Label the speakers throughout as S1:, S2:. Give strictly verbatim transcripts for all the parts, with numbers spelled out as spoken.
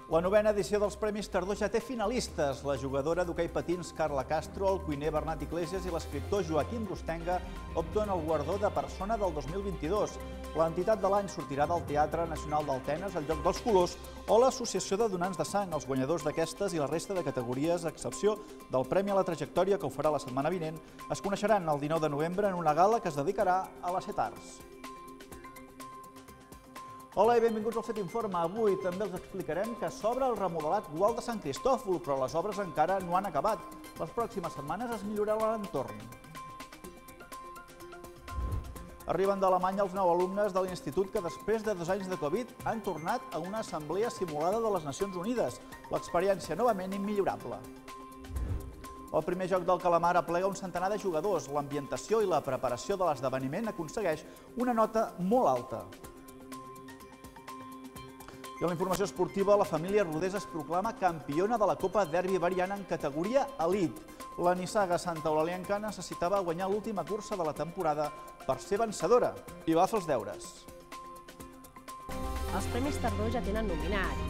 S1: La novena edició dels Premis Tardor ja té finalistes. La jugadora d'hoquei patins Carla Castro, el cuiner Bernat Iglesias i l'escriptor Joaquim Brustenga opten el guardó de persona del dos mil vint-i-dos. L'entitat de l'any sortirà del Teatre Nacional d'Altenes, el Joc dels Colors, o l'Associació de Donants de Sang. Els guanyadors d'aquestes i la resta de categories, a excepció del Premi a la Trajectòria, que ho farà la setmana vinent, es coneixeran el dinou de novembre en una gala que es dedicarà a les set arts. Hola i benvinguts al Fet Informa. Avui també els explicarem que s'obre el remodelat Gual de Sant Cristòfol, però les obres encara no han acabat. Les pròximes setmanes es millorarà l'entorn. Arriben d'Alemanya els nou alumnes de l'institut que després de dos anys de Covid han tornat a una assemblea simulada de les Nacions Unides. L'experiència novament immillorable. El primer joc del calamar aplega un centenar de jugadors. L'ambientació i la preparació de l'esdeveniment aconsegueix una nota molt alta. I a la informació esportiva, la família Rodés es proclama campiona de la Copa Derbi Variant en categoria Elite. La nissaga Santa Eulàlienca necessitava guanyar l'última cursa de la temporada per ser vencedora i va fer els deures.
S2: Els Premis Tardor ja tenen nominat.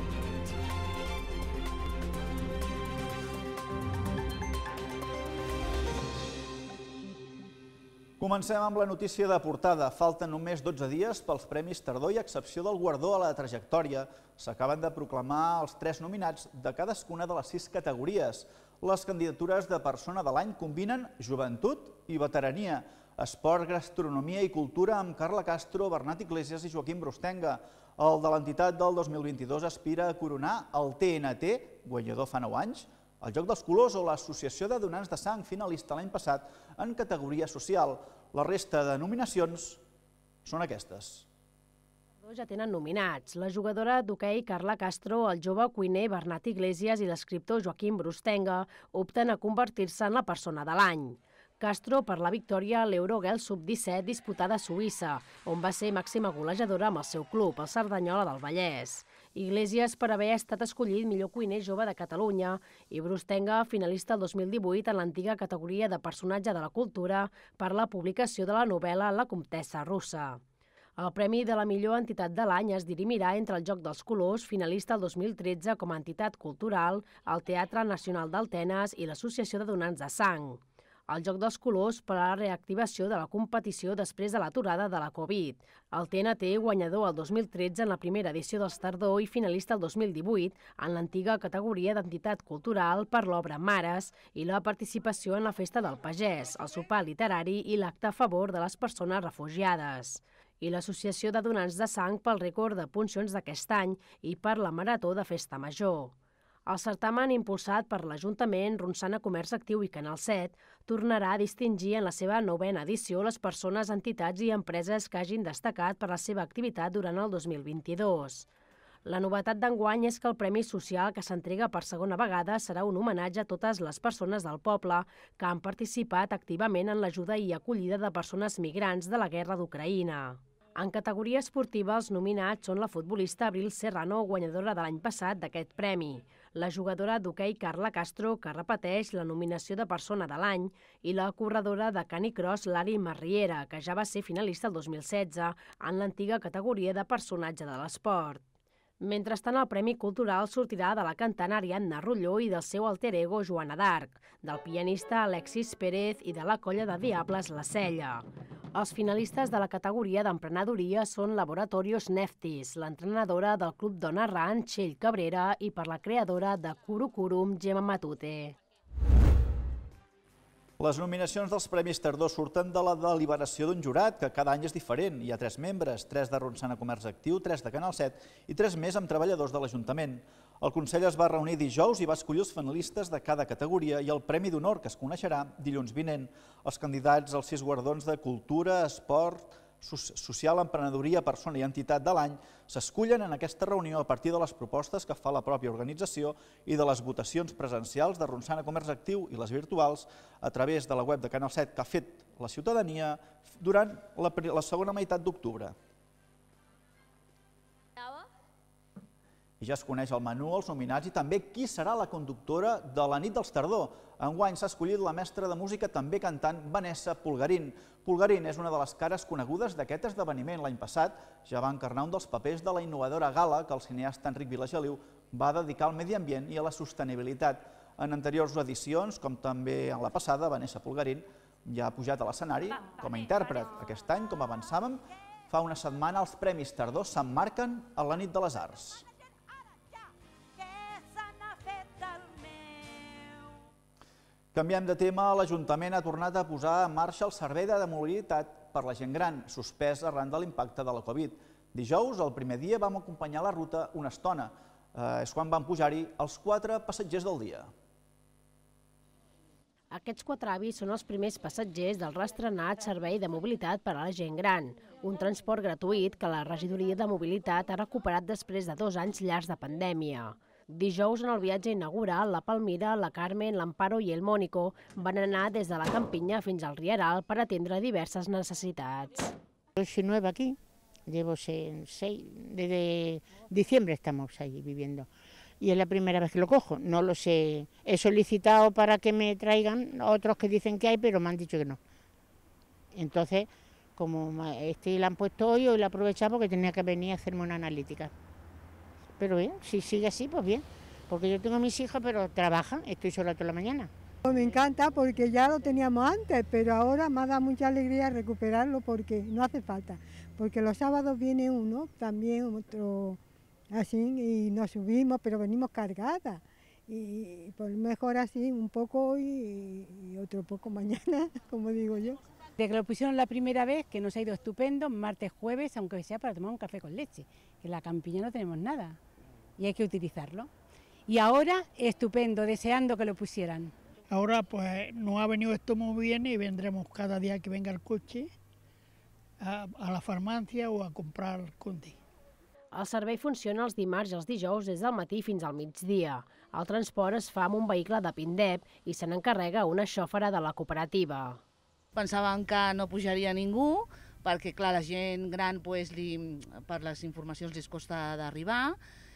S1: Comencem amb la notícia de portada. Falten només dotze dies pels Premis Tardor i a excepció del guardó a la trajectòria. S'acaben de proclamar els tres nominats de cadascuna de les sis categories. Les candidatures de persona de l'any combinen joventut i veterania, esport, gastronomia i cultura amb Carla Castro, Bernat Iglesias i Joaquim Brustenga. El de l'entitat del dos mil vint-i-dos aspira a coronar el T N T, guanyador fa nou anys, el Joc dels Colors o l'Associació de Donants de Sang, finalista l'any passat en categoria social. La resta de nominacions són aquestes.
S2: Ja tenen nominats la jugadora d'hoquei Carla Castro, el jove cuiner Bernat Iglesias i l'escriptor Joaquim Brustenga opten a convertir-se en la persona de l'any. Castro per la victòria a l'Eurogirls sub disset disputada a Suïssa, on va ser màxima golejadora amb el seu club, el Cerdanyola del Vallès. Iglesias per haver estat escollit millor cuiner jove de Catalunya i Brustenga, finalista el dos mil divuit en l'antiga categoria de personatge de la cultura per la publicació de la novel·la La comtessa russa. El premi de la millor entitat de l'any es dirimirà entre el Joc dels Colors, finalista el dos mil tretze com a entitat cultural, el Teatre Nacional d'Altenes i l'Associació de Donants de Sang. El Joc dels Colors per a la reactivació de la competició després de l'aturada de la Covid. El T N T, guanyador el dos mil tretze en la primera edició dels Tardor i finalista el dos mil divuit en l'antiga categoria d'entitat cultural per l'obra Mares i la participació en la Festa del Pagès, el sopar literari i l'acte a favor de les persones refugiades. I l'Associació de Donants de Sang pel rècord de puncions d'aquest any i per la Marató de Festa Major. El certamen, impulsat per l'Ajuntament, Ronçana Comerç Actiu i Canal set, tornarà a distingir en la seva novena edició les persones, entitats i empreses que hagin destacat per la seva activitat durant el dos mil vint-i-dos. La novetat d'enguany és que el Premi Social que s'entrega per segona vegada serà un homenatge a totes les persones del poble que han participat activament en l'ajuda i acollida de persones migrants de la guerra d'Ucraïna. En categoria esportiva, els nominats són la futbolista Abril Serrano, guanyadora de l'any passat d'aquest premi, la jugadora d'hoquei Carla Castro, que repeteix la nominació de persona de l'any, i la corredora de canicross Lari Marriera, que ja va ser finalista el dos mil setze en l'antiga categoria de personatge de l'esport. Mentrestant, el Premi Cultural sortirà de la cantant Ariadna Rulló i del seu alter ego Joana d'Arc, del pianista Alexis Pérez i de la colla de Diables La Cella. Els finalistes de la categoria d'emprenedoria són Laboratorios Neftis, l'entrenadora del Club Dona Ran, Txell Cabrera, i per la creadora de Curucurum, Gemma Matute.
S1: Les nominacions dels Premis Tardor surten de la deliberació d'un jurat, que cada any és diferent. Hi ha tres membres, tres de Ronçana Comerç Actiu, tres de Canal set i tres més amb treballadors de l'Ajuntament. El Consell es va reunir dijous i va escollir els finalistes de cada categoria i el Premi d'Honor, que es coneixerà dilluns vinent. Els candidats als sis guardons de Cultura, Esport, Social, Emprenedoria, Persona i Entitat de l'any s'escullen en aquesta reunió a partir de les propostes que fa la pròpia organització i de les votacions presencials de Ronçana Comerç Actiu i les virtuals a través de la web de Canal set que ha fet la ciutadania durant la segona meitat d'octubre. I ja es coneix el menú, els nominats i també qui serà la conductora de la nit dels Tardor. Enguany s'ha escollit la mestra de música també cantant Vanessa Pulgarín. Pulgarín és una de les cares conegudes d'aquest esdeveniment. L'any passat ja va encarnar un dels papers de la innovadora gala que el cineasta Enric Vilageliu va dedicar al medi ambient i a la sostenibilitat. En anteriors edicions, com també en la passada, Vanessa Pulgarín ja ha pujat a l'escenari com a intèrpret. Aquest any, com avançàvem, fa una setmana els Premis Tardor s'emmarquen a la nit de les Arts. Canviem de tema, l'Ajuntament ha tornat a posar en marxa el servei de mobilitat per la gent gran, suspès arran de l'impacte de la Covid. Dijous, el primer dia, vam acompanyar la ruta una estona. És quan van pujar-hi els quatre passatgers del dia.
S2: Aquests quatre avis són els primers passatgers del reestrenat Servei de Mobilitat per a la Gent Gran, un transport gratuït que la Regidoria de Mobilitat ha recuperat després de dos anys llargs de pandèmia. Dijous, en el viatge inaugural, la Palmira, la Carmen, l'Amparo i el Mónico van anar des de la Campiña fins al Rieral per atendre diverses necessitats.
S3: Yo soy nueva aquí, llevo seis, desde diciembre estamos allí viviendo. Y es la primera vez que lo cojo, no lo sé. He solicitado para que me traigan otros que dicen que hay, pero me han dicho que no. Entonces, como este lo han puesto hoy, hoy lo he aprovechado porque tenía que venir a hacerme una analítica. Pero bien, si sigue así, pues bien, porque yo tengo mis hijas, pero trabajan, estoy sola toda la mañana.
S4: Me encanta porque ya lo teníamos antes, pero ahora me ha dado mucha alegría recuperarlo porque no hace falta. Porque los sábados viene uno, también otro así, y nos subimos, pero venimos cargadas. Y por mejor así, un poco hoy y otro poco mañana, como digo yo.
S5: De que lo pusieron la primera vez, que nos ha ido estupendo, martes, jueves, aunque sea para tomar un café con leche, que en la Campiña no tenemos nada y hay que utilizarlo. Y ahora, estupendo, deseando que lo pusieran.
S6: Ahora pues nos ha venido esto muy bien y vendremos cada día que venga el coche a, a la farmàcia o a comprar el Conti.
S2: El servei funciona els dimarts i els dijous des del matí fins al migdia. El transport es fa amb un vehicle de Pindep i se n'encarrega una xòfera de la cooperativa.
S7: Pensàvem que no pujaria ningú, perquè clar, la gent gran pues, li, per les informacions li costa d'arribar,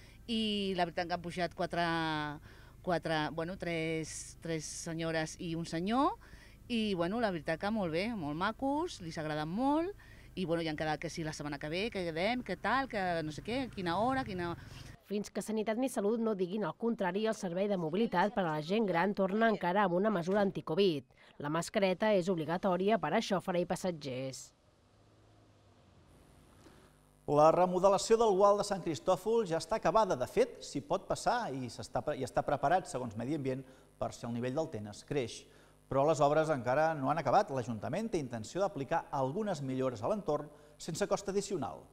S7: i la veritat que han pujat quatre, quatre, bueno, tres, tres senyores i un senyor, i bueno, la veritat que molt bé, molt macos, li s'agraden molt, i bueno, ja han quedat que si la setmana que ve, que quedem, que tal, que no sé què, quina hora, quina...
S2: Fins que Sanitat ni Salut no diguin el contrari, el servei de mobilitat per a la gent gran torna encara amb una mesura anticovid. La mascareta és obligatòria per a xòfera i passatgers.
S1: La remodelació del gual de Sant Cristòfol ja està acabada. De fet, s'hi pot passar i està preparat, segons Medi Ambient, per si el nivell del Tenes creix. Però les obres encara no han acabat. L'Ajuntament té intenció d'aplicar algunes millores a l'entorn sense cost addicional.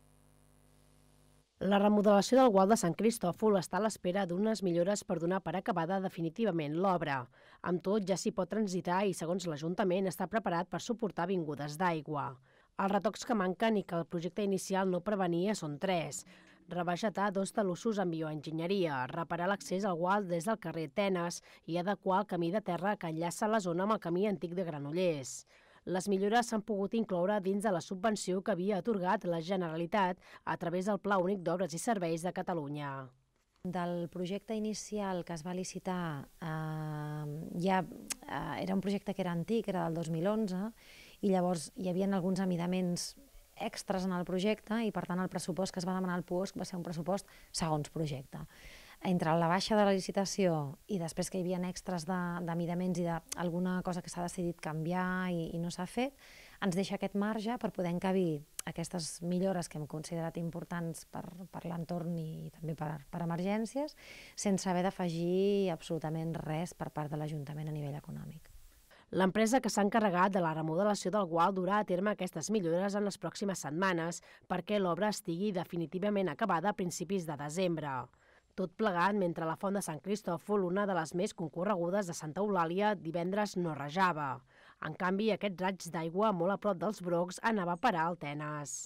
S2: La remodelació del gual de Sant Cristòfol està a l'espera d'unes millores per donar per acabada definitivament l'obra. Amb tot, ja s'hi pot transitar i, segons l'Ajuntament, està preparat per suportar vingudes d'aigua. Els retocs que manquen i que el projecte inicial no prevenia són tres. Revegetar dos talussos amb bioenginyeria, reparar l'accés al gual des del carrer Tenes i adequar el camí de terra que enllaça la zona amb el camí antic de Granollers. Les millores s'han pogut incloure dins de la subvenció que havia atorgat la Generalitat a través del Pla Únic d'Obres i Serveis de Catalunya.
S8: Del projecte inicial que es va licitar, eh, ja eh, era un projecte que era antic, era del dos mil onze, i llavors hi havia alguns amidaments extras en el projecte i per tant el pressupost que es va demanar al puosc va ser un pressupost segons projecte. Entre la baixa de la licitació i després que hi havia extras d'amidaments i d'alguna cosa que s'ha decidit canviar i, i no s'ha fet, ens deixa aquest marge per poder encabir aquestes millores que hem considerat importants per, per l'entorn i també per, per emergències, sense haver d'afegir absolutament res per part de l'Ajuntament a nivell econòmic.
S2: L'empresa que s'ha encarregat de la remodelació del gual durà a terme aquestes millores en les pròximes setmanes perquè l'obra estigui definitivament acabada a principis de desembre. Tot plegat mentre la font de Sant Cristòfol, una de les més concorregudes de Santa Eulàlia, divendres no rajava. En canvi, aquests raigs d'aigua molt a prop dels brocs anava a parar al Tenes.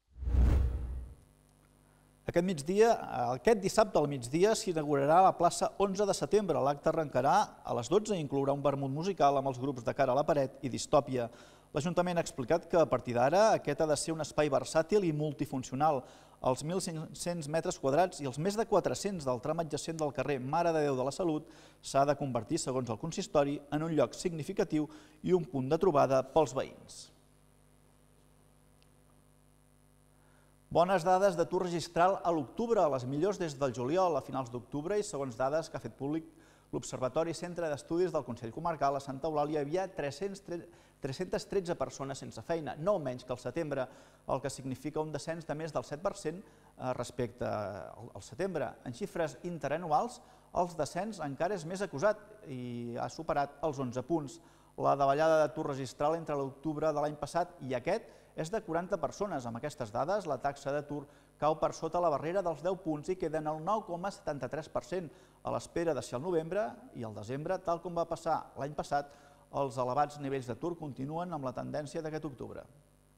S1: Aquest migdia, aquest dissabte al migdia s'inaugurarà a la plaça onze de setembre. L'acte arrencarà a les dotze i inclourà un vermut musical amb els grups de Cara a la Paret i Distòpia. L'Ajuntament ha explicat que a partir d'ara aquest ha de ser un espai versàtil i multifuncional. Els mil cinc-cents metres quadrats i els més de quatre-cents del tram adjacent del carrer Mare de Déu de la Salut s'ha de convertir, segons el consistori, en un lloc significatiu i un punt de trobada pels veïns. Bones dades d'atur registral a l'octubre, les millors des del juliol a finals d'octubre, i segons dades que ha fet públic l'Observatori Centre d'Estudis del Consell Comarcal, a Santa Eulàlia hi havia tres-centes tretze persones sense feina, nou menys que al setembre, el que significa un descens de més del set per cent respecte al setembre. En xifres interanuals, el descens encara és més acusat i ha superat els onze punts. La davallada d'atur registral entre l'octubre de l'any passat i aquest és de quaranta persones. Amb aquestes dades, la taxa d'atur cau per sota la barrera dels deu punts i queda en el nou coma setanta-tres per cent, a l'espera de si al novembre i al desembre, tal com va passar l'any passat, els elevats nivells d'atur continuen amb la tendència d'aquest octubre.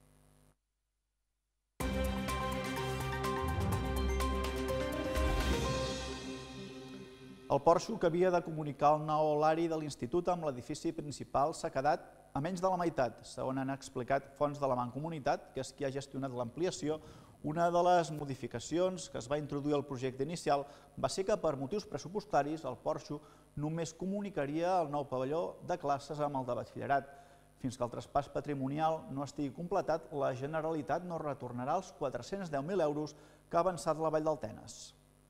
S1: El porxo que havia de comunicar el nou horari de l'Institut amb l'edifici principal s'ha quedat a menys de la meitat, segons han explicat fonts de la Mancomunitat, que és qui ha gestionat l'ampliació. Una de les modificacions que es va introduir al projecte inicial va ser que per motius pressupostaris el porxo només comunicaria el nou pavelló de classes amb el de batxillerat. Fins que el traspàs patrimonial no estigui completat, la Generalitat no retornarà els quatre-cents deu mil euros que ha avançat la Vall del Tenes.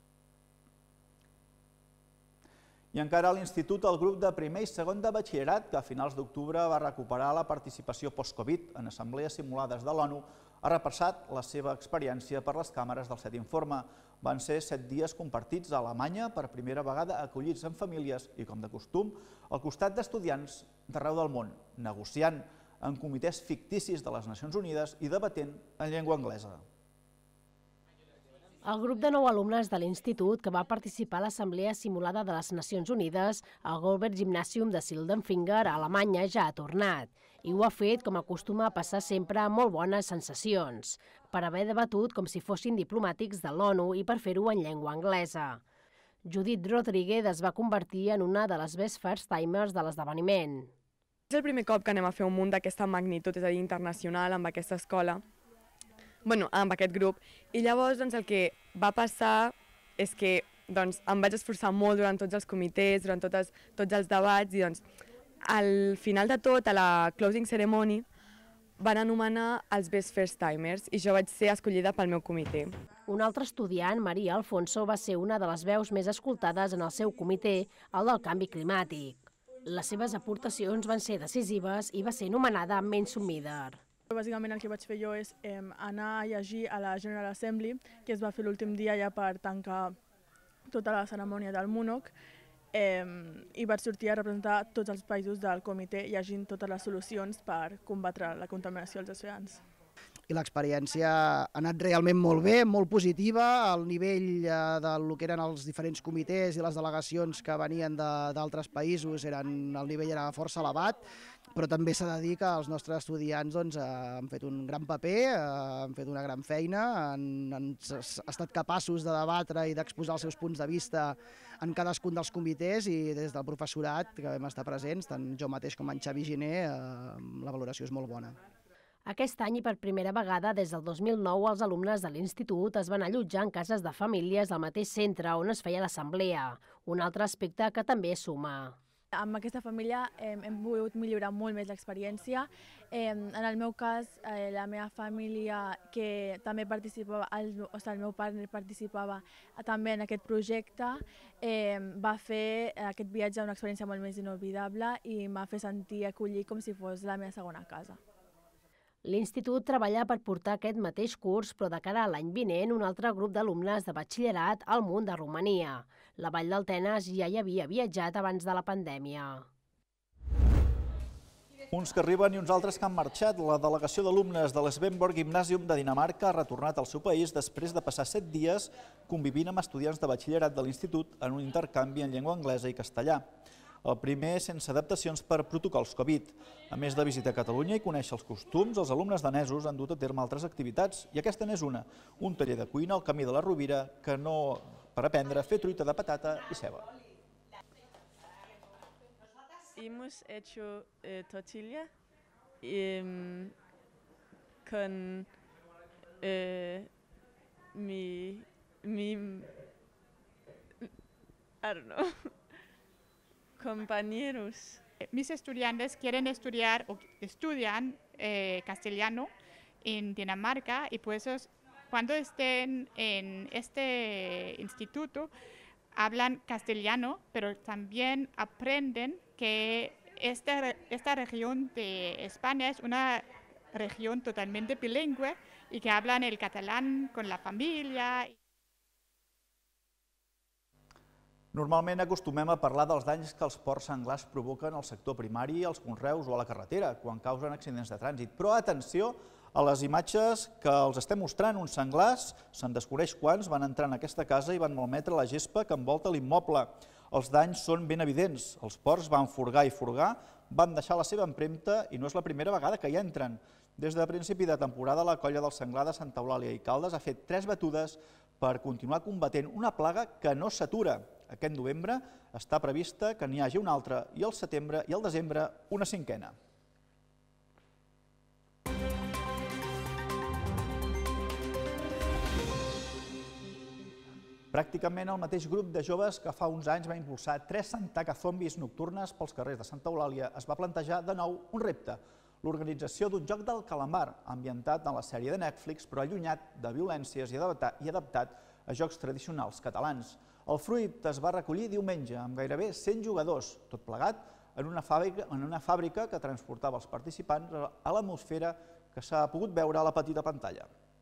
S1: I encara a l'Institut, el grup de primer i segon de batxillerat, que a finals d'octubre va recuperar la participació post-Covid en assemblees simulades de l'ONU, ha repassat la seva experiència per les càmeres del Set Informe. Van ser set dies compartits a Alemanya, per primera vegada acollits en famílies i, com de costum, al costat d'estudiants d'arreu del món, negociant en comitès ficticis de les Nacions Unides i debatent en llengua anglesa.
S2: El grup de nou alumnes de l'Institut que va participar a l'Assemblea Simulada de les Nacions Unides al Goldberg Gymnasium de Sildenfinger a Alemanya ja ha tornat i ho ha fet com acostuma a passar sempre amb molt bones sensacions, per haver debatut com si fossin diplomàtics de l'ONU i per fer-ho en llengua anglesa. Judith Rodríguez es va convertir en una de les best first-timers de l'esdeveniment.
S9: És el primer cop que anem a fer un munt d'aquesta magnitud, és a dir, internacional, amb aquesta escola. Bueno, amb aquest grup, i llavors doncs, el que va passar és que doncs, em vaig esforçar molt durant tots els comitès, durant totes, tots els debats, i doncs, al final de tot, a la closing ceremony, van anomenar els best first timers i jo vaig ser escollida pel meu comitè.
S2: Un altre estudiant, Maria Alfonso, va ser una de les veus més escoltades en el seu comitè, el del canvi climàtic. Les seves aportacions van ser decisives i va ser nomenada Mention Leader.
S10: Bàsicament el que vaig fer jo és eh, anar a llegir a la General Assembly, que es va fer l'últim dia ja per tancar tota la cerimònia del MUNOC, eh, i vaig sortir a representar tots els països del comitè llegint totes les solucions per combatre la contaminació als oceans.
S11: I l'experiència ha anat realment molt bé, molt positiva, al nivell del que eren els diferents comitès i les delegacions que venien d'altres països, eren, el nivell era força elevat, però també s'ha de dir que els nostres estudiants doncs, han fet un gran paper, han fet una gran feina, han, han estat capaços de debatre i d'exposar els seus punts de vista en cadascun dels comitès, i des del professorat que vam estar presents, tant jo mateix com en Xavi Giner, la valoració és molt bona.
S2: Aquest any i per primera vegada des del dos mil nou els alumnes de l'Institut es van allotjar en cases de famílies del mateix centre on es feia l'assemblea, un altre aspecte que també suma.
S10: Amb aquesta família eh, hem volgut millorar molt més l'experiència. Eh, en el meu cas, eh, la meva família, que també participava, el, o sigui, el meu partner participava també en aquest projecte, eh, va fer aquest viatge una experiència molt més inolvidable i m'ha fet sentir acollir com si fos la meva segona casa.
S2: L'Institut treballa per portar aquest mateix curs, però de cara a l'any vinent, un altre grup d'alumnes de batxillerat al Munt de Romania. La Vall del Tenes ja hi havia viatjat abans de la pandèmia.
S1: Uns que arriben i uns altres que han marxat. La delegació d'alumnes de l'Svenborg Gymnasium de Dinamarca ha retornat al seu país després de passar set dies convivint amb estudiants de batxillerat de l'Institut en un intercanvi en llengua anglesa i castellà. El primer sense adaptacions per protocols Covid. A més de visitar Catalunya i conèixer els costums, els alumnes danesos han dut a terme altres activitats, i aquesta n'és una, un taller de cuina al Camí de la Rovira, que no per aprendre a fer truita de patata i ceba.
S12: Hemos hecho eh, tortilla eh, con eh, mi, mi, I don't know. Compañeros.
S13: Mis estudiantes quieren estudiar o estudian eh, castellano en Dinamarca y por eso cuando estén en este instituto hablan castellano, pero también aprenden que esta, esta región de España es una región totalmente bilingüe y que hablan el catalán con la familia.
S1: Normalment acostumem a parlar dels danys que els porcs senglars provoquen al sector primari, als conreus o a la carretera, quan causen accidents de trànsit. Però atenció a les imatges que els estem mostrant. Uns senglars, se'n desconeix quants, van entrar en aquesta casa i van malmetre la gespa que envolta l'immoble. Els danys són ben evidents. Els porcs van furgar i furgar, van deixar la seva empremta i no és la primera vegada que hi entren. Des de principi de temporada, la colla del senglar de Santa Eulàlia i Caldes ha fet tres batudes per continuar combatent una plaga que no s'atura. Aquest novembre està prevista que n'hi hagi una altra i al setembre i al desembre una cinquena. Pràcticament el mateix grup de joves que fa uns anys va impulsar tres santacazombis nocturnes pels carrers de Santa Eulàlia es va plantejar de nou un repte, l'organització d'un joc del calamar ambientat en la sèrie de Netflix però allunyat de violències i adaptat a jocs tradicionals catalans. El fruit es va recollir diumenge amb gairebé cent jugadors, tot plegat en una fàbrica, en una fàbrica que transportava els participants a l'atmosfera que s'ha pogut veure a la petita pantalla.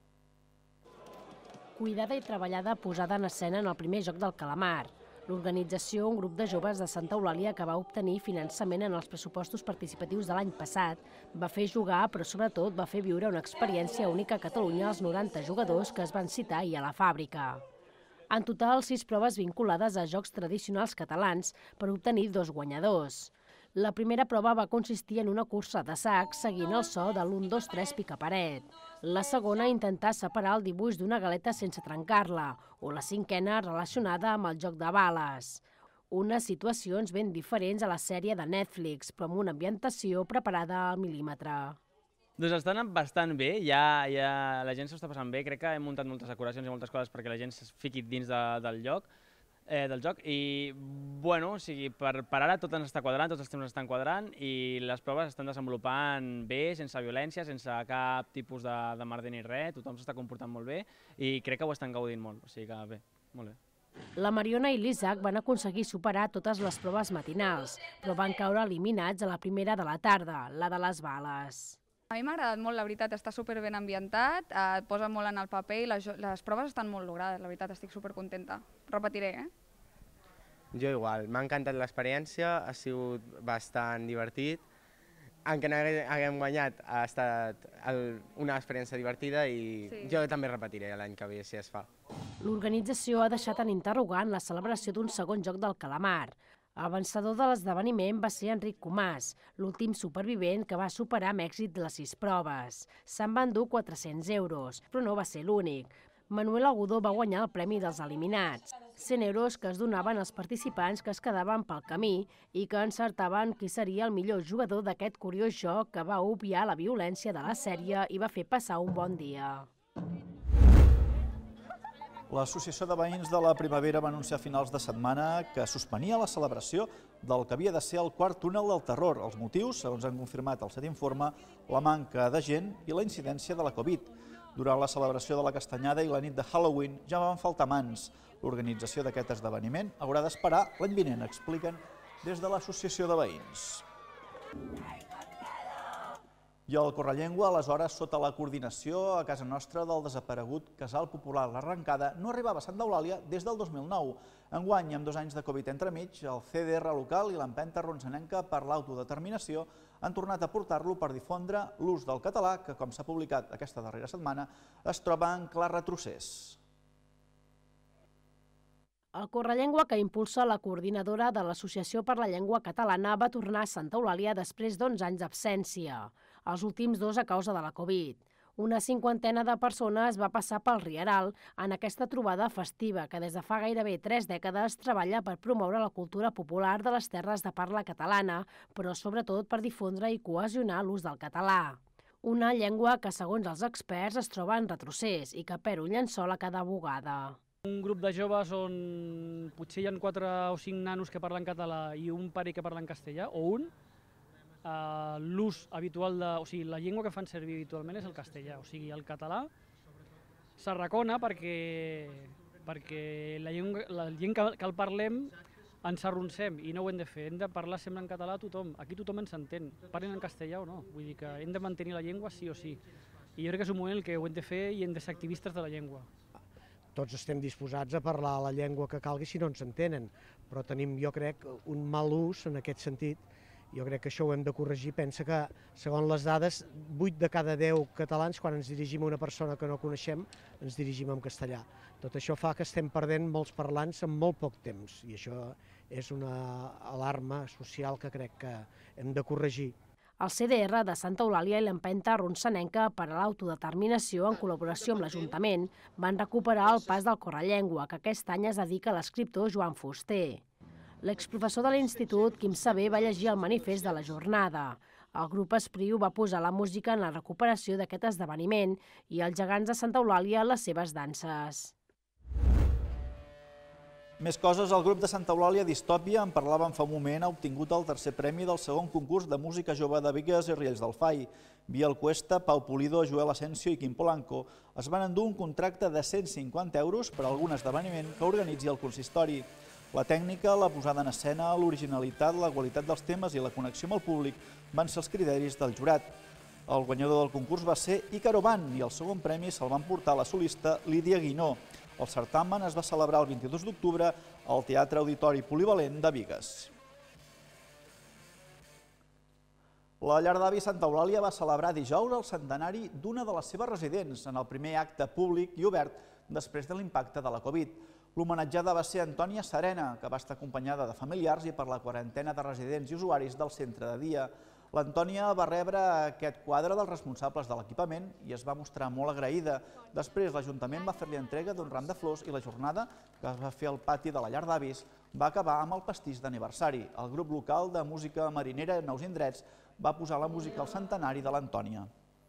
S2: Cuidada i treballada posada en escena en el primer joc del calamar. L'organització, un grup de joves de Santa Eulàlia que va obtenir finançament en els pressupostos participatius de l'any passat, va fer jugar, però sobretot va fer viure una experiència única a Catalunya als noranta jugadors que es van citar ahir a la fàbrica. En total, sis proves vinculades a jocs tradicionals catalans per obtenir dos guanyadors. La primera prova va consistir en una cursa de sacs seguint el so de l'un, dos, tres picaparet. La segona, intentar separar el dibuix d'una galeta sense trencar-la, o la cinquena relacionada amb el joc de bales. Unes situacions ben diferents a la sèrie de Netflix, però amb una ambientació preparada al mil·límetre.
S14: Doncs està anant bastant bé, ja, ja la gent s'ho està passant bé, crec que hem muntat moltes decoracions i moltes coses perquè la gent es fiqui dins de, del lloc, eh, del joc i, bueno, o sigui, per, per ara tot ens està quadrant, tots els temps estan quadrant i les proves estan desenvolupant bé, sense violència, sense cap tipus de, de merder ni res, tothom s'està comportant molt bé i crec que ho estan gaudint molt, o sigui que bé, molt bé.
S2: La Mariona i l'Isaac van aconseguir superar totes les proves matinals, però van caure eliminats a la primera de la tarda, la de les bales.
S15: A mi m'ha agradat molt, la veritat, està super ben ambientat, et posa molt en el paper i les, les proves estan molt logrades, la veritat, estic supercontenta. Repetiré, eh?
S16: Jo igual, m'ha encantat l'experiència, ha sigut bastant divertit. Encara no haguem guanyat, ha estat el, una experiència divertida i sí. Jo també repetiré l'any que ve, si es fa.
S2: L'organització ha deixat en interrogant la celebració d'un segon joc del calamar. El vencedor de l'esdeveniment va ser Enric Comàs, l'últim supervivent que va superar amb èxit les sis proves. Se'n van dur quatre-cents euros, però no va ser l'únic. Manuel Agudó va guanyar el premi dels eliminats, cent euros que es donaven als participants que es quedaven pel camí i que encertaven qui seria el millor jugador d'aquest curiós joc que va obviar la violència de la sèrie i va fer passar un bon dia.
S1: L'Associació de Veïns de la Primavera va anunciar a finals de setmana que suspenia la celebració del que havia de ser el quart túnel del terror. Els motius, segons han confirmat el set informe, la manca de gent i la incidència de la Covid. Durant la celebració de la Castanyada i la nit de Halloween ja van faltar mans. L'organització d'aquest esdeveniment haurà d'esperar l'any vinent, expliquen des de l'Associació de Veïns. I el Correllengua, aleshores, sota la coordinació a casa nostra del desaparegut Casal Popular L'Arrencada, no arribava a Santa Eulàlia des del dos mil nou. Enguany, amb dos anys de Covid entremig, el C D R local i l'empenta ronçanenca per l'autodeterminació han tornat a portar-lo per difondre l'ús del català, que, com s'ha publicat aquesta darrera setmana, es troba en clar retrocés.
S2: El Correllengua, que impulsa la coordinadora de l'Associació per la Llengua Catalana, va tornar a Santa Eulàlia després d'onze anys d'absència, els últims dos a causa de la Covid. Una cinquantena de persones va passar pel Rieral en aquesta trobada festiva que des de fa gairebé tres dècades treballa per promoure la cultura popular de les terres de parla catalana, però sobretot per difondre i cohesionar l'ús del català. Una llengua que, segons els experts, es troba en retrocés i que perd un llençol a cada bugada.
S17: Un grup de joves on potser hi ha quatre o cinc nanos que parlen català i un parell que parlen castellà, o un, Uh, l'ús habitual de... O sigui, la llengua que fan servir habitualment és el castellà, o sigui, el català s'arracona perquè, perquè la llengua, la llengua que, que el parlem ens arroncem i no ho hem de fer. Hem de parlar sempre en català a tothom. Aquí tothom ens entén, parlen en castellà o no. Vull dir que hem de mantenir la llengua sí o sí. I jo crec que és un moment en què ho hem de fer i hem de ser activistes de la llengua.
S18: Tots estem disposats a parlar la llengua que calgui si no ens entenen, però tenim, jo crec, un mal ús en aquest sentit. Jo crec que això ho hem de corregir. Pensa que, segons les dades, vuit de cada deu catalans, quan ens dirigim a una persona que no coneixem, ens dirigim en castellà. Tot això fa que estem perdent molts parlants en molt poc temps, i això és una alarma social que crec que hem de corregir.
S2: El C D R de Santa Eulàlia i l'empenta ronçanenca per a l'autodeterminació, en col·laboració amb l'Ajuntament, van recuperar el pas del Correllengua, que aquest any es dedica a l'escriptor Joan Fuster. L'exprofessor de l'institut, Quim Saber, va llegir el manifest de la jornada. El grup Espriu va posar la música en la recuperació d'aquest esdeveniment i els gegants de Santa Eulàlia les seves danses.
S1: Més coses, el grup de Santa Eulàlia Distòpia, en parlàvem fa un moment, ha obtingut el tercer premi del segon concurs de música jove de Bigues i Riells del Fai. Biel Cuesta, Pau Pulido, Joel Asensio i Quim Polanco es van endur un contracte de cent cinquanta euros per a algun esdeveniment que organitzi el consistori. La tècnica, la posada en escena, l'originalitat, la qualitat dels temes i la connexió amb el públic van ser els criteris del jurat. El guanyador del concurs va ser Ícaro Van i el segon premi se'l van portar la solista Lídia Guinó. El certamen es va celebrar el vint-i-dos d'octubre al Teatre Auditori Polivalent de Bigues. La llar d'avi Santa Eulàlia va celebrar dijous el centenari d'una de les seves residents en el primer acte públic i obert després de l'impacte de la Covid. L'homenatjada va ser Antònia Serena, que va estar acompanyada de familiars i per la quarantena de residents i usuaris del centre de dia. L'Antònia va rebre aquest quadre dels responsables de l'equipament i es va mostrar molt agraïda. Després, l'Ajuntament va fer-li entrega d'un ram de flors i la jornada, que es va fer al pati de la llar d'avis, va acabar amb el pastís d'aniversari. El grup local de música marinera Nous Indrets va posar la música al centenari de l'Antònia.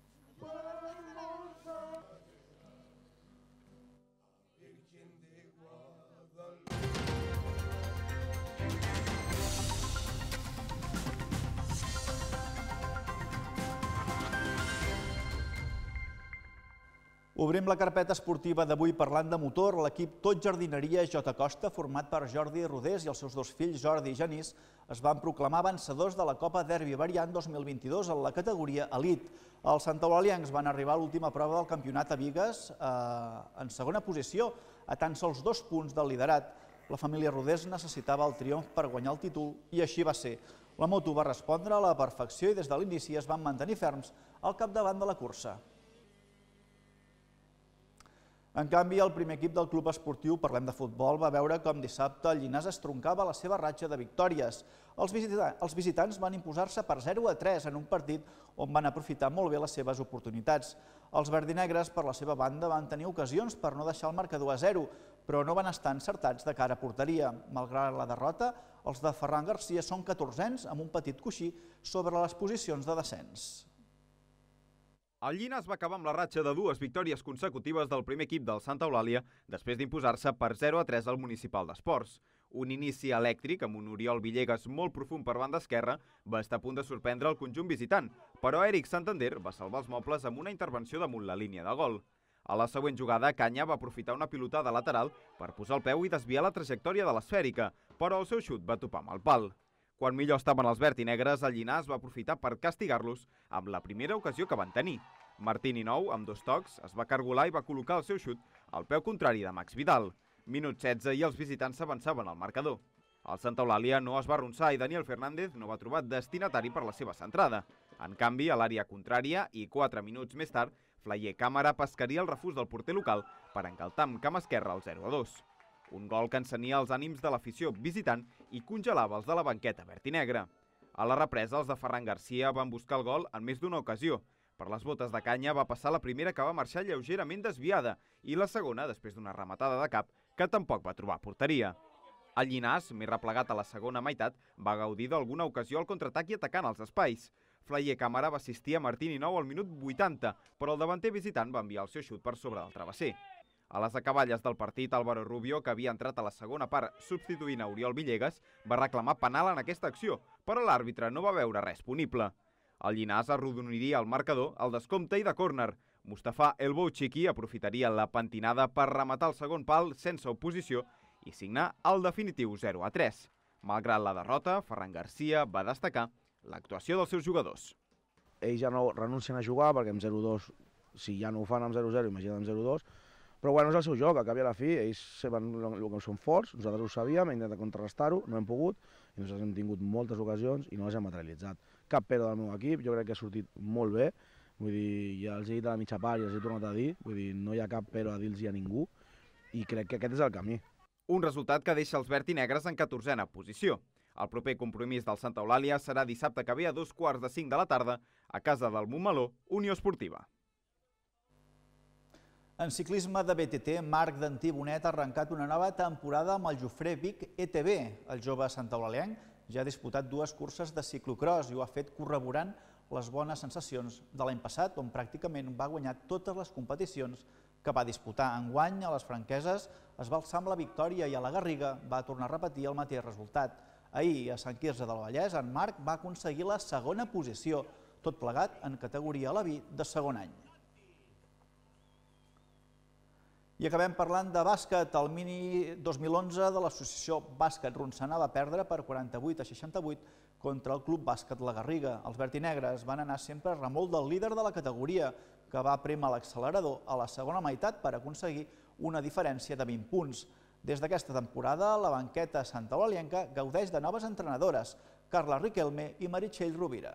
S1: Obrim la carpeta esportiva d'avui parlant de motor. L'equip Tot Jardineria J. Costa, format per Jordi Rodés i els seus dos fills, Jordi i Genís, es van proclamar vencedors de la Copa Derbi Variant dos mil vint-i-dos en la categoria Elit. Els santaeulalians van arribar a l'última prova del campionat a Bigues en segona posició, a tan sols dos punts del liderat. La família Rodés necessitava el triomf per guanyar el títol i així va ser. La moto va respondre a la perfecció i des de l'inici es van mantenir ferms al capdavant de la cursa. En canvi, el primer equip del club esportiu, parlem de futbol, va veure com dissabte el Llinars es troncava la seva ratxa de victòries. Els visitants van imposar-se per zero a tres en un partit on van aprofitar molt bé les seves oportunitats. Els verdinegres, per la seva banda, van tenir ocasions per no deixar el marcador a zero, però no van estar encertats de cara a porteria. Malgrat la derrota, els de Ferran Garcia són catorzens amb un petit coixí sobre les posicions de descens.
S19: El Llinars va acabar amb la ratxa de dues victòries consecutives del primer equip del Santa Eulàlia després d'imposar-se per zero a tres al Municipal d'Esports. Un inici elèctric amb un Oriol Villegas molt profund per banda esquerra va estar a punt de sorprendre el conjunt visitant, però Eric Santander va salvar els mobles amb una intervenció damunt la línia de gol. A la següent jugada, Canya va aprofitar una pilotada lateral per posar el peu i desviar la trajectòria de l'esfèrica, però el seu xut va topar amb el pal. Quan millor estaven els verd i negres, el Llinars va aprofitar per castigar-los amb la primera ocasió que van tenir. Martín Nou, amb dos tocs, es va cargolar i va col·locar el seu xut al peu contrari de Max Vidal. Minut setze i els visitants s'avançaven al marcador. El Santa Eulàlia no es va arronsar i Daniel Fernández no va trobar destinatari per la seva centrada. En canvi, a l'àrea contrària i quatre minuts més tard, Flayer Càmera pescaria el refús del porter local per engaltar amb cama esquerra el zero a dos. Un gol que encenia els ànims de l'afició visitant i congelava els de la banqueta verd i negra. A la represa, els de Ferran Garcia van buscar el gol en més d'una ocasió. Per les botes de Canya va passar la primera que va marxar lleugerament desviada i la segona després d'una rematada de cap que tampoc va trobar porteria. El Llinars, més replegat a la segona meitat, va gaudir d'alguna ocasió al contraatac i atacant els espais. Flayer Càmera va assistir a Martín Nou al minut vuitanta, però el davanter visitant va enviar el seu xut per sobre del travesser. A les acaballes del partit, Álvaro Rubio, que havia entrat a la segona part substituint a Oriol Villegas, va reclamar penal en aquesta acció, però l'àrbitre no va veure res punible. El Llinars arrodoniria el marcador al descompte i de córner. Mustafa El Bouchiki aprofitaria la pentinada per rematar el segon pal sense oposició i signar el definitiu zero a tres. Malgrat la derrota, Ferran Garcia va destacar l'actuació dels seus jugadors.
S20: Ells ja no renuncien a jugar perquè amb zero dos, si ja no ho fan amb zero zero, imagina't amb zero dos, però bueno, és el seu joc, a cap i a la fi, ells saben el que són forts, nosaltres ho sabíem, hem intentat contrarrestar-ho, no hem pogut, i nosaltres hem tingut moltes ocasions i no les hem materialitzat. Cap però del meu equip, jo crec que ha sortit molt bé, vull dir, ja els he dit a la mitja part i els he tornat a dir, vull dir, no hi ha cap però a dir-los a ningú, i crec que aquest és el camí.
S19: Un resultat que deixa els verd i negres en catorzena posició. El proper compromís del Santa Eulàlia serà dissabte que ve a dos quarts de cinc de la tarda a casa del Montmeló, Unió Esportiva.
S1: En ciclisme de B T T, Marc Dantí Bonet ha arrencat una nova temporada amb el Jofré Vic E T B. El jove santaeulalienc ja ha disputat dues curses de ciclocross i ho ha fet corroborant les bones sensacions de l'any passat, on pràcticament va guanyar totes les competicions que va disputar. Enguany, a les Franqueses, es va alçar amb la victòria i a la Garriga va tornar a repetir el mateix resultat. Ahir, a Sant Quirze del Vallès, en Marc va aconseguir la segona posició, tot plegat en categoria Aleví de segon any. I acabem parlant de bàsquet. El Mini dos mil onze de l'associació Bàsquet Ronçana va perdre per quaranta-vuit a seixanta-vuit contra el Club Bàsquet La Garriga. Els verd i negres van anar sempre a remolc del líder de la categoria, que va prémer l'accelerador a la segona meitat per aconseguir una diferència de vint punts. Des d'aquesta temporada, la banqueta santaeulalienca gaudeix de noves entrenadores, Carla Riquelme i Meritxell Rovira.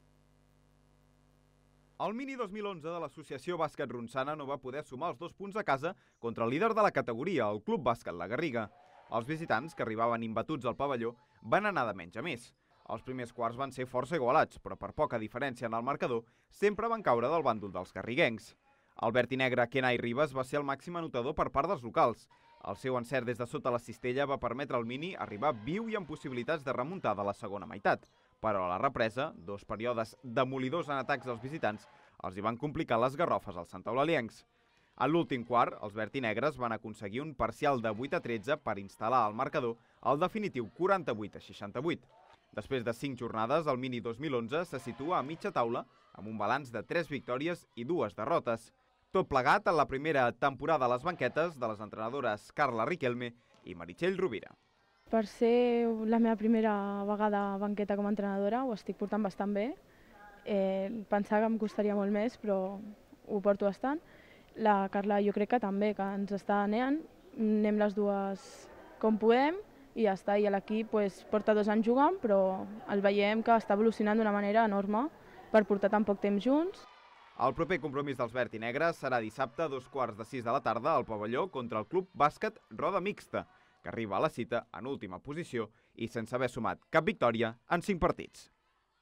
S19: El Mini dos mil onze de l'associació Bàsquet Ronçana no va poder sumar els dos punts a casa contra el líder de la categoria, el Club Bàsquet La Garriga. Els visitants, que arribaven imbatuts al pavelló, van anar de menys a més. Els primers quarts van ser força igualats, però per poca diferència en el marcador, sempre van caure del bàndol dels garriguencs. El verd i negre Kenai Ribas va ser el màxim anotador per part dels locals. El seu encert des de sota la cistella va permetre al Mini arribar viu i amb possibilitats de remuntar de la segona meitat. Però a la represa, dos períodes demolidors en atacs dels visitants, els hi van complicar les garrofes als santaeulaliencs. A l'últim quart, els verd i negres van aconseguir un parcial de vuit a tretze per instal·lar al marcador el definitiu quaranta-vuit a seixanta-vuit. Després de cinc jornades, el Mini dos mil onze se situa a mitja taula amb un balanç de tres victòries i dues derrotes. Tot plegat en la primera temporada a les banquetes de les entrenadores Carla Riquelme i Meritxell Rovira.
S10: Per ser la meva primera vegada a banqueta com a entrenadora ho estic portant bastant bé. Eh, pensava que em costaria molt més, però ho porto bastant. La Carla jo crec que també, que ens està anant, anem les dues com podem i ja està. I l'equip pues, porta dos anys jugant, però el veiem que està evolucionant d'una manera enorme per portar tan poc temps junts.
S19: El proper compromís dels verd i negres serà dissabte a dos quarts de sis de la tarda al pavelló contra el Club Bàsquet Roda Mixta, que arriba a la cita en última posició i sense haver sumat cap victòria en cinc partits.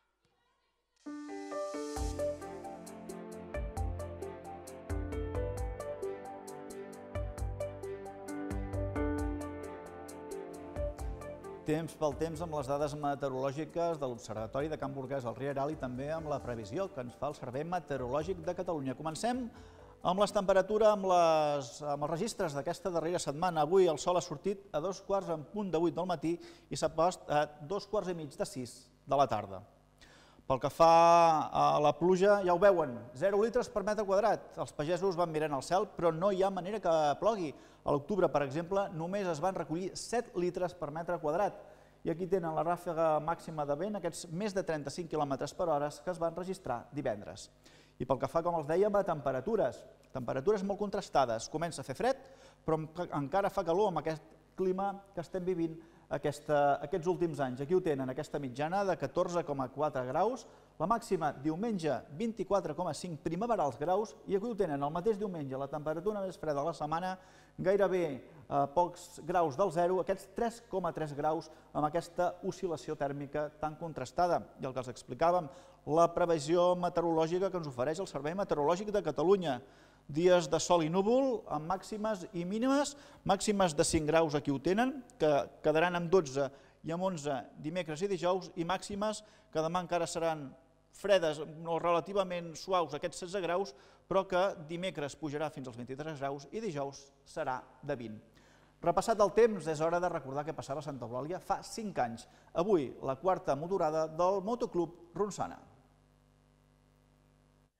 S1: Temps pel temps amb les dades meteorològiques de l'Observatori de Can Burgès al Rieral i també amb la previsió que ens fa el Servei Meteorològic de Catalunya. Comencem amb les temperatures, amb, les, amb els registres d'aquesta darrera setmana. Avui el sol ha sortit a dos quarts en punt de vuit del matí i s'ha post a dos quarts i mig de sis de la tarda. Pel que fa a la pluja, ja ho veuen, zero litres per metre quadrat. Els pagesos van mirant al cel, però no hi ha manera que plogui. A l'octubre, per exemple, només es van recollir set litres per metre quadrat. I aquí tenen la ràfega màxima de vent, aquests més de trenta-cinc quilòmetres per hora que es van registrar divendres. I pel que fa, com els dèiem, a temperatures. Temperatures molt contrastades. Comença a fer fred, però encara fa calor amb aquest clima que estem vivint Aquesta, aquests últims anys. Aquí ho tenen, aquesta mitjana de catorze coma quatre graus, la màxima diumenge vint-i-quatre coma cinc primaverals graus i aquí ho tenen, el mateix diumenge, la temperatura més freda de la setmana, gairebé a pocs graus del zero, aquests tres coma tres graus amb aquesta oscil·lació tèrmica tan contrastada. I el que els explicàvem, la previsió meteorològica que ens ofereix el Servei Meteorològic de Catalunya. Dies de sol i núvol, amb màximes i mínimes, màximes de cinc graus aquí ho tenen, que quedaran amb dotze i amb onze dimecres i dijous, i màximes que demà encara seran fredes, no relativament suaus, aquests setze graus, però que dimecres pujarà fins als vint-i-tres graus i dijous serà de vint. Repassat el temps, és hora de recordar què passava a Santa Eulàlia fa cinc anys. Avui, la quarta motorada del Motoclub Ronçana.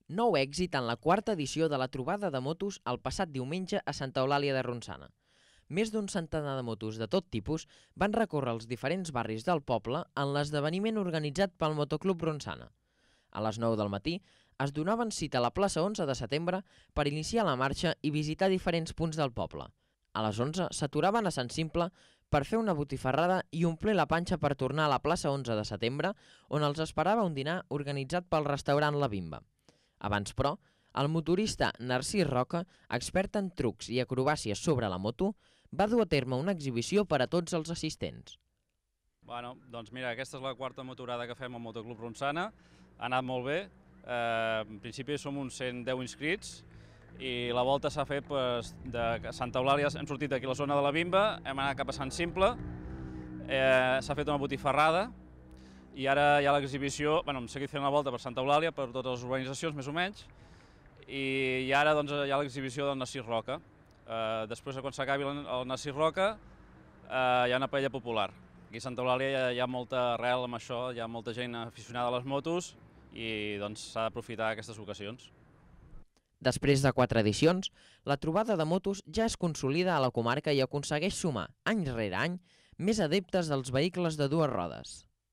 S21: nou èxit en la quarta edició de la trobada de motos el passat diumenge a Santa Eulàlia de Ronçana. Més d'un centenar de motos de tot tipus van recórrer els diferents barris del poble en l'esdeveniment organitzat pel Motoclub Ronçana. A les nou del matí es donaven cita a la plaça onze de setembre per iniciar la marxa i visitar diferents punts del poble. A les onze s'aturaven a Sant Simple per fer una botifarrada i omplir la panxa per tornar a la plaça onze de setembre, on els esperava un dinar organitzat pel restaurant La Bimba. Abans, però, el motorista Narcís Roca, expert en trucs i acrobàcies sobre la moto, va dur a terme una exhibició per a tots els assistents.
S22: Bueno, doncs mira, aquesta és la quarta motorada que fem al Motoclub Ronçana. Ha anat molt bé. Eh, en principi som uns cent deu inscrits i la volta s'ha fet pues, de Santa Eulàlia, hem sortit d'aquí a la zona de la Bimba, hem anat cap a Sant Simple, eh, s'ha fet una botifarrada i ara hi ha l'exhibició, bueno, hem seguit fent la volta per Santa Eulàlia, per totes les urbanitzacions més o menys, i, i ara doncs, hi ha l'exhibició del Narcís Roca. Uh, després, quan s'acabi el, el Narcís Roca, uh, hi ha una paella popular. Aquí a Santa Eulàlia hi ha, hi ha molta arrel amb això, hi ha molta gent aficionada a les motos i doncs, s'ha d'aprofitar aquestes ocasions.
S21: Després de quatre edicions, la trobada de motos ja es consolida a la comarca i aconsegueix sumar, any rere any, més adeptes dels vehicles de dues rodes.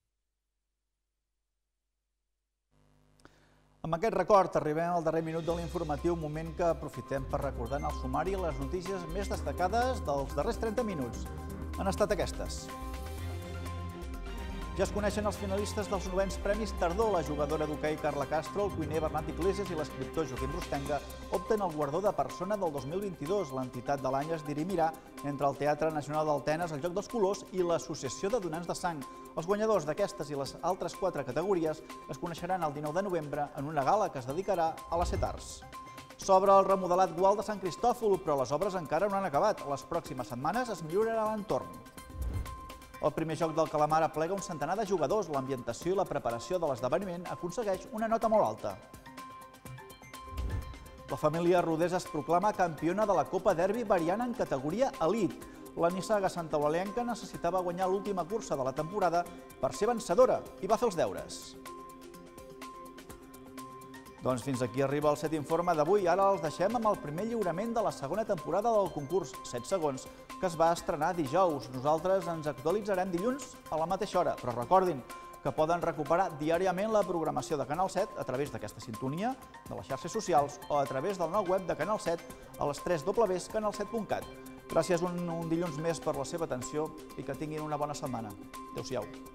S1: Amb aquest record arribem al darrer minut de l'informatiu, moment que aprofitem per recordar en el sumari les notícies més destacades dels darrers trenta minuts. Han estat aquestes. Ja es coneixen els finalistes dels novens Premis Tardor. La jugadora d'hoquei Carla Castro, el cuiner Bernat Iglesias i l'escriptor Joaquim Brustenga opten el guardó de persona del dos mil vint-i-dos. L'entitat de l'any es dirimirà entre el Teatre Nacional d'Altenes, el Joc dels Colors i l'Associació de Donants de Sang. Els guanyadors d'aquestes i les altres quatre categories es coneixeran el dinou de novembre en una gala que es dedicarà a les set arts. S'obre el remodelat Gual de Sant Cristòfol, però les obres encara no han acabat. Les pròximes setmanes es millorarà l'entorn. El primer joc del calamar aplega un centenar de jugadors. L'ambientació i la preparació de l'esdeveniment aconsegueix una nota molt alta. La família Rodés es proclama campiona de la Copa Derbi Variant en categoria Elite. La nissaga santaeulalienca necessitava guanyar l'última cursa de la temporada per ser vencedora i va fer els deures. Doncs fins aquí arriba el set Informa d'avui. Ara els deixem amb el primer lliurament de la segona temporada del concurs set segons, que es va estrenar dijous. Nosaltres ens actualitzarem dilluns a la mateixa hora, però recordin que poden recuperar diàriament la programació de Canal set a través d'aquesta sintonia, de les xarxes socials o a través del nou web de Canal set a les tres w punt canal set punt cat. Gràcies un, un dilluns més per la seva atenció i que tinguin una bona setmana. Adéu-siau.